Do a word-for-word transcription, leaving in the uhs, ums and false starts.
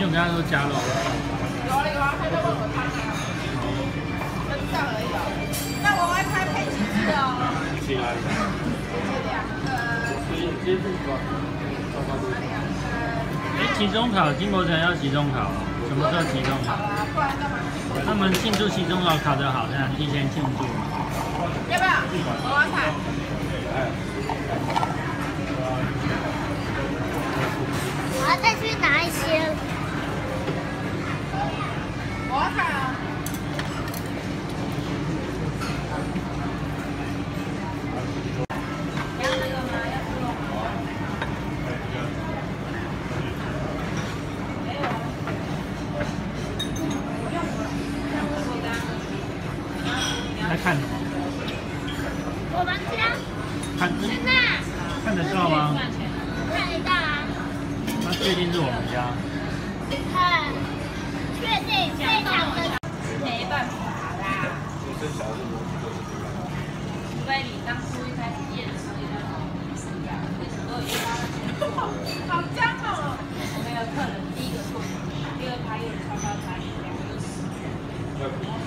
跟他说加肉。 有啊有啊，他在问我汤啊，分上而已哦。那我会拍配几只哦？ 去哪里？ 两个。 接触吧。 哎，期中考，金国城要期中考，什么时候期中考？ 不然干嘛？ 他们庆祝期中考考得好，这样提前庆祝。 要不要？我要看。 我要再去拿一些。 我要看啊。要那个吗？要猪肉吗？没有啊。不用了，像我说的。 在看什么？ 我们家。 看真的。 看得到吗？ 看得到啊。 那确定是我们家？ 很确定，非常的。 没办法啦。除非你当初一开始验的时候，为什么都有一八的好僵哦！我们有客人第一个做，第二趴又超高差，两个又十。